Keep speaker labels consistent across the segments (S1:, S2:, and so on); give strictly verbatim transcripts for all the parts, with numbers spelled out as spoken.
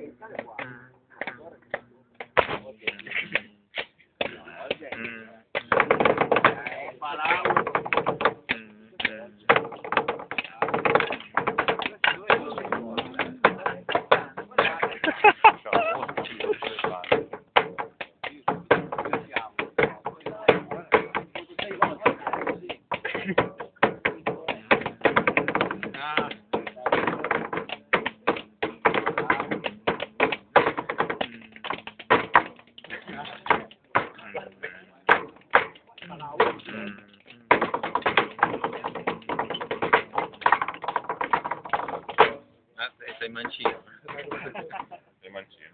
S1: Sei mancino.
S2: Sei mancino.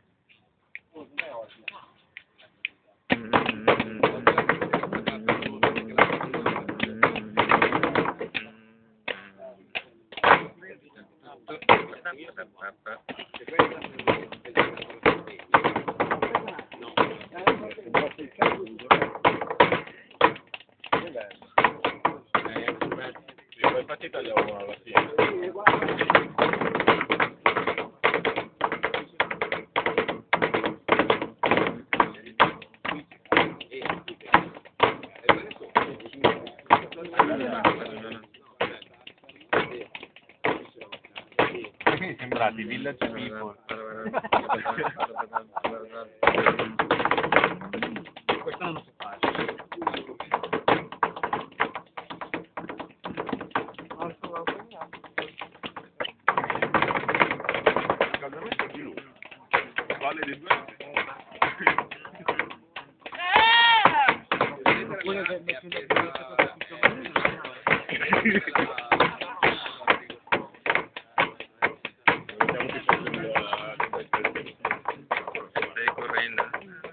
S2: Infatti tagliamo alla fine. Mi sembrati Village People.
S3: Questo non lo so fare.
S2: Scaldamento di lui. Vale di due.
S3: Quello che mi
S1: Stai correndo.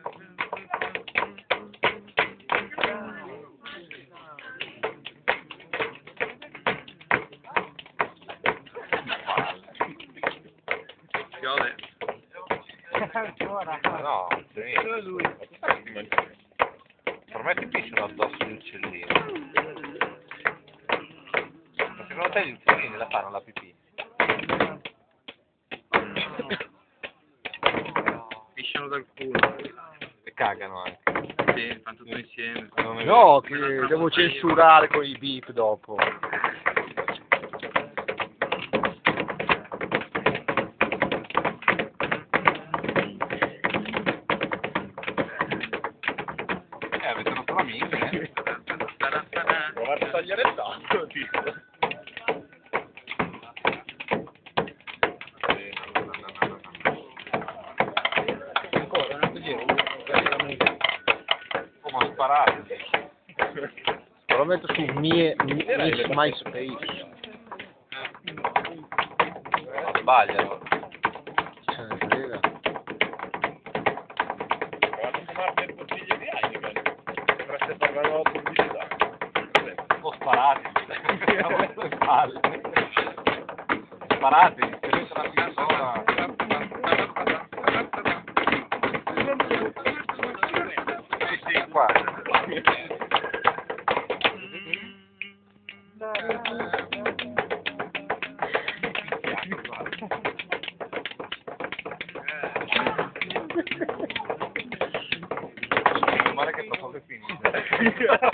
S1: Piove.
S2: No, sì. Per me ti pisciano addosso gli uccellini. Ma secondo te gli uccellini la fanno la pipì?
S1: Pisciano dal culo.
S2: E cagano anche.
S1: Sì, fanno tutto insieme.
S2: Non è
S4: No,
S2: vero.
S4: che devo censurare con i beep dopo.
S2: Eh, avete rotto la minchia, eh? Provate a tagliare il tasto, tipo.
S3: ancora, non è così.
S2: Come sparare?
S4: Lo metto su mie, mie, MySpace.
S2: Sbagliano.
S4: Se ne frega.
S2: Provate a fumarti il bottiglie di Heineken. Dovreste fare una nuova pubblicità. O sparate. A queste spalle. Sparate. Tenete la pistola. Sì, sì, qua. Male che è troppo che finisce.